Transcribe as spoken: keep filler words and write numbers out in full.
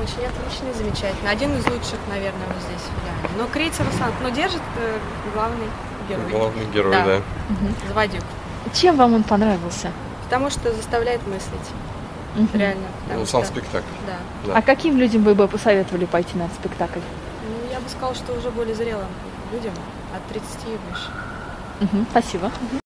очень отличный, замечательный. Один из лучших, наверное, вот здесь в Ляне. Но Крейцер Сант, но держит э, главный герой. Главный герой, да. да. Угу. Заводюк. Чем вам он понравился? Потому что заставляет мыслить. Угу. Реально. Ну, что... сам спектакль. Да. Да. А каким людям вы бы посоветовали пойти на этот спектакль? Ну, я бы сказала, что уже более зрелым людям, от тридцати и выше. Угу. Спасибо.